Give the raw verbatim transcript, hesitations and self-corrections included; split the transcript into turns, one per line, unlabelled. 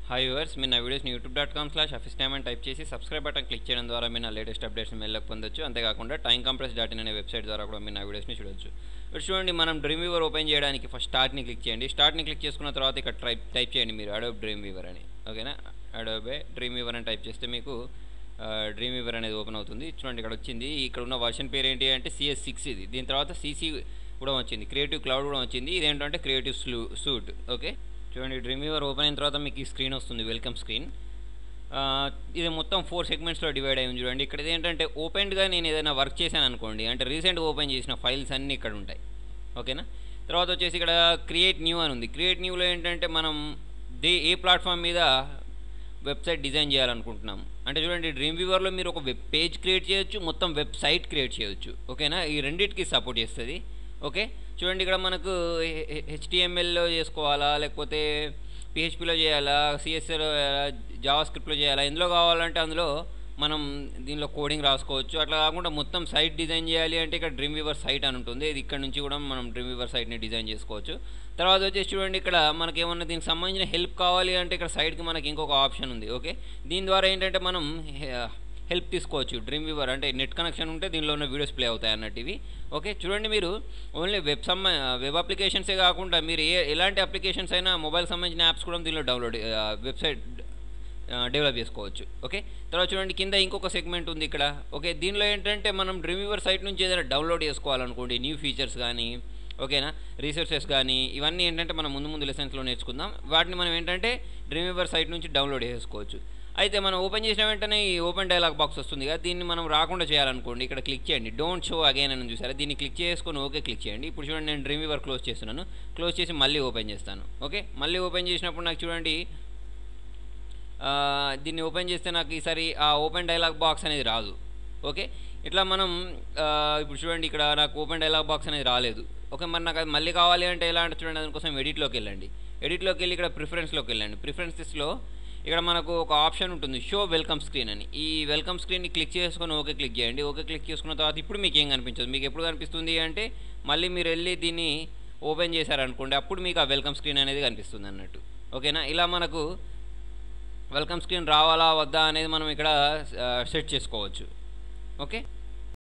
Hi viewers, మీరు నా వీడియోస్ని YouTube dot com slash office time అని టైప్ చేసి సబ్స్క్రైబ్ బటన్ క్లిక్ చేయడం ద్వారా మీరు నా లేటెస్ట్ అప్డేట్స్ని మెల్లగా పొందొచ్చు. అంతేకాకుండా టైం కంప్రెస్ డాట్ ఇన్ అనే వెబ్సైట్ ద్వారా కూడా మీరు నా వీడియోస్ని చూడొచ్చు. ఇప్పుడు చూడండి, మనం డ్రీమ్ వీవర్ ఓపెన్ చేయడానికి ఫస్ట్ స్టార్ట్ని క్లిక్ చేయండి. స్టార్ట్ని క్లిక్ చేసుకున్న తర్వాత ఇక్కడ టైప్ టైప్ చేయండి మీరు అడోబ్ డ్రీమ్ వీవర్ అని. ఓకేనా, అడోబే డ్రీమ్ వీవర్ అని టైప్ చేస్తే మీకు డ్రీమ్ వీవర్ అనేది ఓపెన్ అవుతుంది. చూడండి, ఇక్కడ వచ్చింది. ఇక్కడ ఉన్న వర్షన్ పేరు ఏంటి అంటే సిఎస్ సిక్స్. ఇది దీని తర్వాత సీసీ కూడా వచ్చింది, క్రియేటివ్ క్లౌడ్ కూడా వచ్చింది. ఇదేంటంటే క్రియేటివ్ స్లూ సూట్. ఓకే, చూడండి, డ్రీమ్ వీవర్ ఓపెన్ అయిన తర్వాత మీకు ఈ స్క్రీన్ వస్తుంది, వెల్కమ్ స్క్రీన్. ఇది మొత్తం ఫోర్ సెగ్మెంట్స్లో డివైడ్ అయ్యింది. చూడండి, ఇక్కడ ఏంటంటే ఓపెన్గా నేను ఏదైనా వర్క్ చేశాను అనుకోండి, అంటే రీసెంట్గా ఓపెన్ చేసిన ఫైల్స్ అన్నీ ఇక్కడ ఉంటాయి. ఓకేనా, తర్వాత వచ్చేసి ఇక్కడ క్రియేట్ న్యూ అని ఉంది. క్రియేట్ న్యూలో ఏంటంటే మనం దే ఏ ప్లాట్ఫామ్ మీద వెబ్సైట్ డిజైన్ చేయాలనుకుంటున్నాం అంటే చూడండి, డ్రీమ్ వీవర్లో మీరు ఒక వెబ్ పేజ్ క్రియేట్ చేయొచ్చు, మొత్తం వెబ్సైట్ క్రియేట్ చేయొచ్చు. ఓకేనా, ఈ రెండింటికి సపోర్ట్ చేస్తుంది. ఓకే, చూడండి, ఇక్కడ మనకు హెచ్టిఎంఎల్లో చేసుకోవాలా, లేకపోతే పిహెచ్పిలో చేయాలా, సిఎస్ఎల్ జావా స్క్రిప్ట్లో చేయాలా, ఎందులో కావాలంటే అందులో మనం దీనిలో కోడింగ్ రాసుకోవచ్చు. అట్లా కాకుండా మొత్తం సైట్ డిజైన్ చేయాలి అంటే ఇక్కడ డ్రీమ్ వీవర్ సైట్ అని ఉంటుంది. ఇది ఇక్కడ నుంచి కూడా మనం డ్రీమ్ వీవర్ సైట్ని డిజైన్ చేసుకోవచ్చు. తర్వాత వచ్చేసి చూడండి, ఇక్కడ మనకి ఏమన్నా దీనికి సంబంధించిన హెల్ప్ కావాలి అంటే ఇక్కడ సైట్కి మనకి ఇంకొక ఆప్షన్ ఉంది. ఓకే, దీని ద్వారా ఏంటంటే మనం హెల్ప్ తీసుకోవచ్చు. డ్రీమ్ వీవర్ అంటే నెట్ కనెక్షన్ ఉంటే దీనిలో ఉన్న వీడియోస్ ప్లే అవుతాయి అన్నట్టు ఇవి. ఓకే, చూడండి, మీరు ఓన్లీ వెబ్ సంబ వెబ్ అప్లికేషన్సే కాకుండా మీరు ఏ ఎలాంటి అప్లికేషన్స్ అయినా మొబైల్ సంబంధించిన యాప్స్ కూడా దీనిలో డౌన్లోడ్ వెబ్సైట్ డెవలప్ చేసుకోవచ్చు. ఓకే, తర్వాత చూడండి, కింద ఇంకొక సెగ్మెంట్ ఉంది ఇక్కడ. ఓకే, దీనిలో ఏంటంటే మనం డ్రీమ్ వీవర్ సైట్ నుంచి ఏదైనా డౌన్లోడ్ చేసుకోవాలనుకోండి, న్యూ ఫీచర్స్ కానీ, ఓకేనా, రీసోర్సెస్ కానీ, ఇవన్నీ ఏంటంటే మనం ముందు ముందు లెసన్స్లో నేర్చుకుందాం. వాటిని మనం ఏంటంటే డ్రీమ్ వీవర్ సైట్ నుంచి డౌన్లోడ్ చేసుకోవచ్చు. అయితే మనం ఓపెన్ చేసిన వెంటనే ఈ ఓపెన్ డైలాగ్ బాక్స్ వస్తుంది కదా, దీన్ని మనం రాకుండా చేయాలనుకోండి ఇక్కడ క్లిక్ చేయండి. డోంట్ షో అగైన్ అని చూసారా, దీన్ని క్లిక్ చేసుకొని ఓకే క్లిక్ చేయండి. ఇప్పుడు చూడండి, నేను డ్రీమ్ వీవర్ క్లోజ్ చేస్తున్నాను. క్లోజ్ చేసి మళ్ళీ ఓపెన్ చేస్తాను. ఓకే, మళ్ళీ ఓపెన్ చేసినప్పుడు నాకు చూడండి, దీన్ని ఓపెన్ చేస్తే నాకు ఈసారి ఆ ఓపెన్ డైలాగ్ బాక్స్ అనేది రాదు. ఓకే, ఇట్లా మనం ఇప్పుడు చూడండి, ఇక్కడ నాకు ఓపెన్ డైలాగ్ బాక్స్ అనేది రాలేదు. ఓకే, మరి నాకు అది మళ్ళీ కావాలి అంటే ఎలా అంటే చూడండి, దానికోసం ఎడిట్లోకి వెళ్ళండి. ఎడిట్లోకి వెళ్ళి ఇక్కడ ప్రిఫరెన్స్లోకి వెళ్ళండి. ప్రిఫరెన్సెస్లో ఇక్కడ మనకు ఒక ఆప్షన్ ఉంటుంది, షో వెల్కమ్ స్క్రీన్ అని. ఈ వెల్కమ్ స్క్రీన్ని క్లిక్ చేసుకొని ఓకే క్లిక్ చేయండి. ఓకే క్లిక్ చేసుకున్న తర్వాత ఇప్పుడు మీకు ఏం కనిపించదు. మీకు ఎప్పుడు కనిపిస్తుంది అంటే మళ్ళీ మీరు వెళ్ళి దీన్ని ఓపెన్ చేశారనుకోండి, అప్పుడు మీకు ఆ వెల్కమ్ స్క్రీన్ అనేది కనిపిస్తుంది అన్నట్టు. ఓకేనా, ఇలా మనకు వెల్కమ్ స్క్రీన్ రావాలా వద్దా అనేది మనం ఇక్కడ సెట్ చేసుకోవచ్చు. ఓకే.